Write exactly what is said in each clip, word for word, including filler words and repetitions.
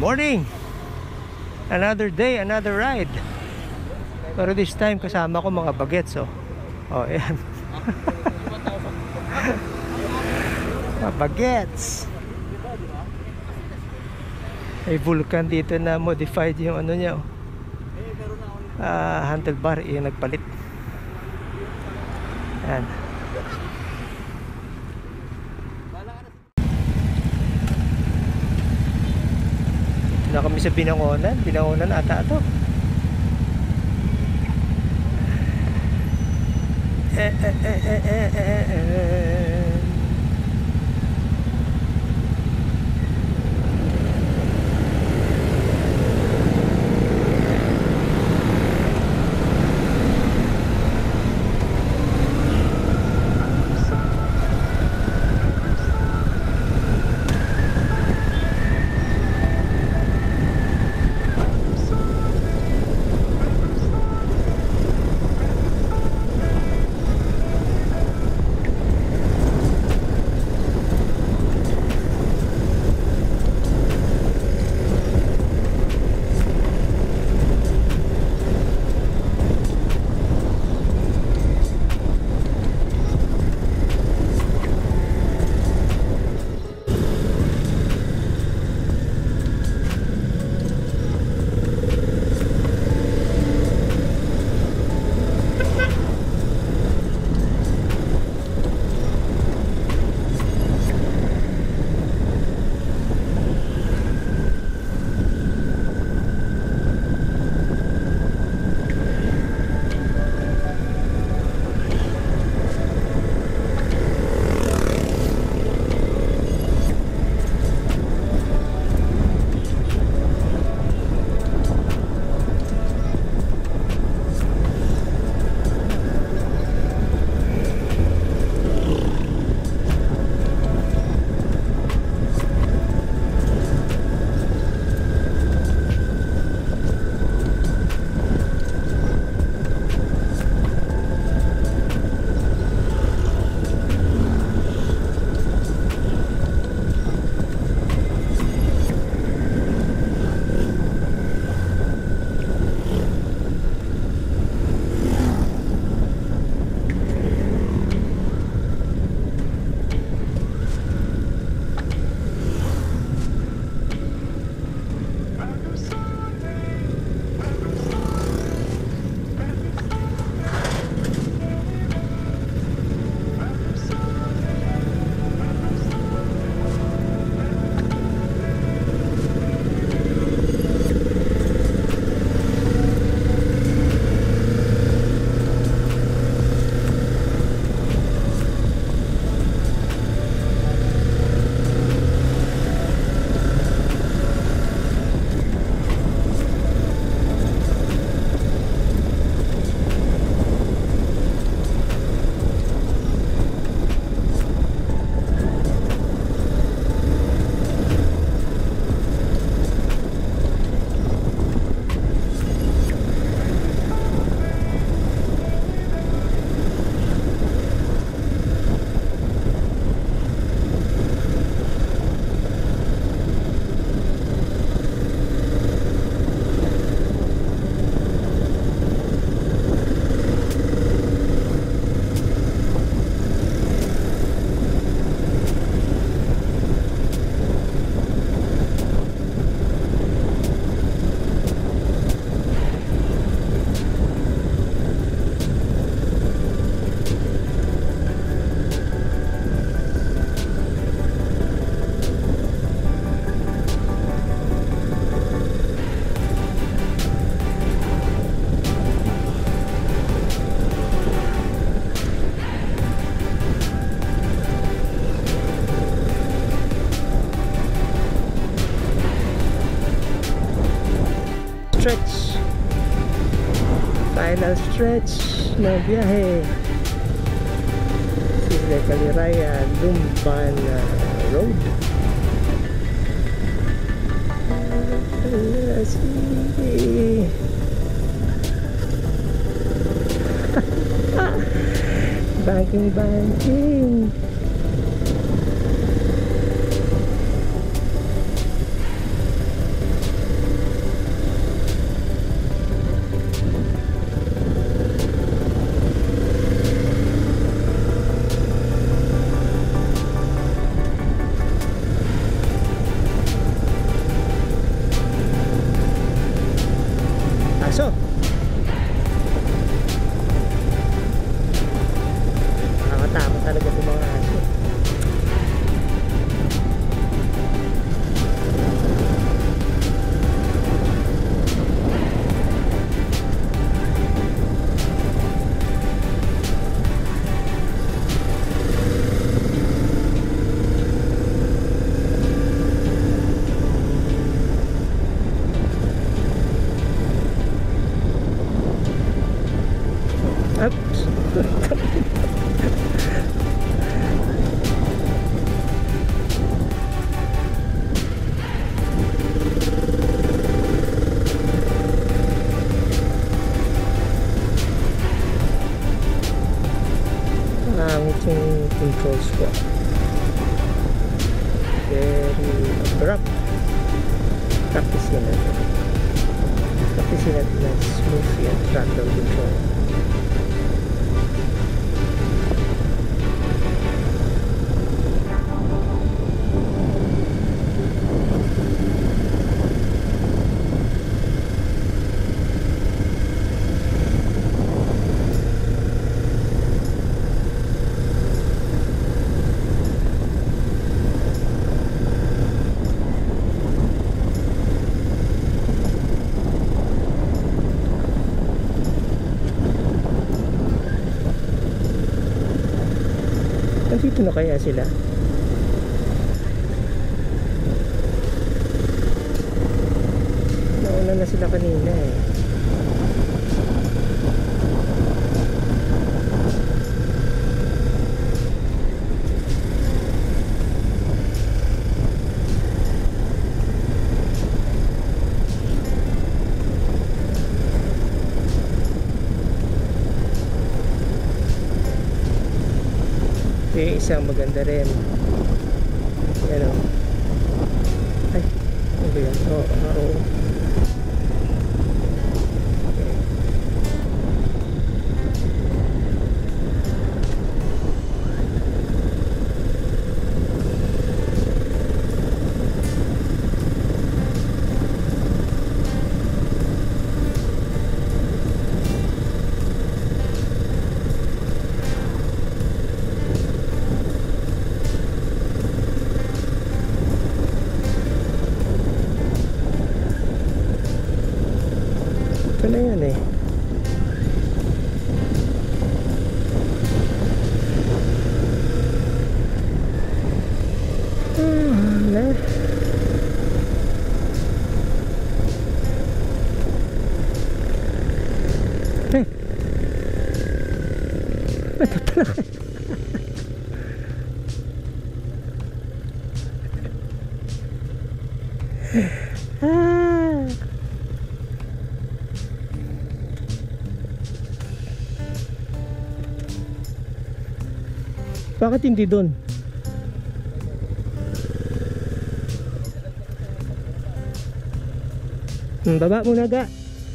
morning! Another day, another ride. Pero this time kasama ko mga bagets, oh. Oh, ayan. Mga bagets. May vulkan dito na modified yung ano niya, oh. Uh, handlebar, yung nagpalit. Ayan. Na kami sa Binangonan. Binangonan ata ito. Eh, eh, eh, eh, eh, eh, eh. Stretch, final stretch ng biyahe. Sila Kaliraya Lumban Road. Sige. Banking, banking. aso. Nakakatakot talaga itong mga aso. Oops. Pangit yung controls ko. Very abrupt. Practice natin. Practice natin na smooth yan throttle control. Nandito na kaya sila? Nauna na sila kanina eh. Yung isang maganda rin. Yan o. Ay, ano ba yan? Oo, oo. Ito na yan eh. Hmm, na. Eh. Ito pala. Ah. Bakit hindi doon? Hmm, baba muna ga.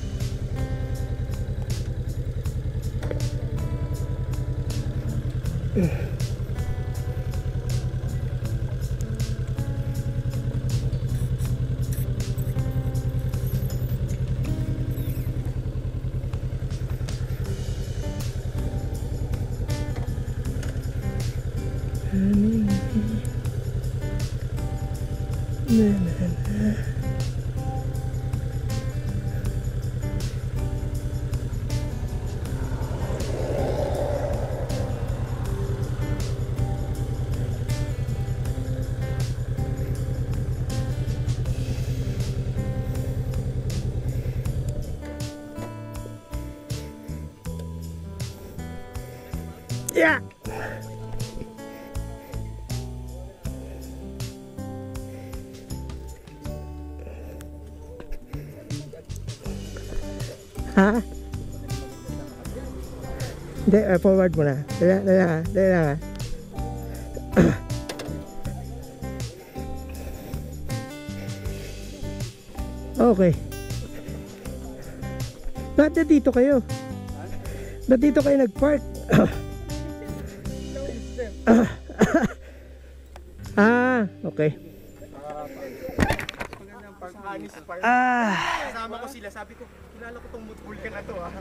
Na, na, na. Yeah. Ha? Hindi, uh, forward mo na. Dala, dala, dala. Okay. Ba't na dito kayo? Ba't dito kayo nag-park? Ah, okay. Anis Park. Ah, Kasama ko sila, sabi ko, kilala ko tong Vulcan na to ah.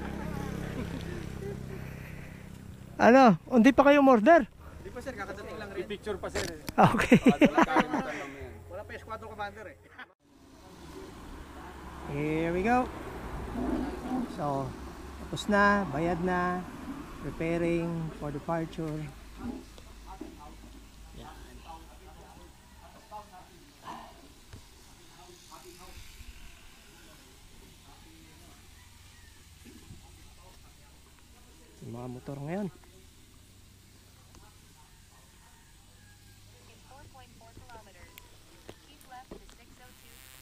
ano, hindi pa kayo order? Di pa sir, kakadating lang rin. Picture pa sir. Okay. Wala pa yung squadron commander eh. Here we go. So, tapos na, bayad na, preparing for departure. Yung mga motor ngayon.